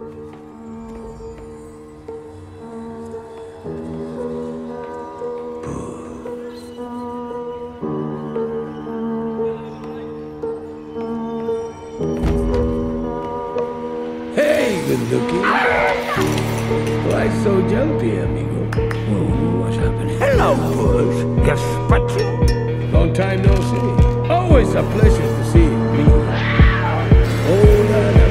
Hey, good looking. Why so jumpy, amigo? Oh, what's happening? Hello, Puss. Yes, but Long time no see. Always a pleasure to see you, amigo. Oh, la, la.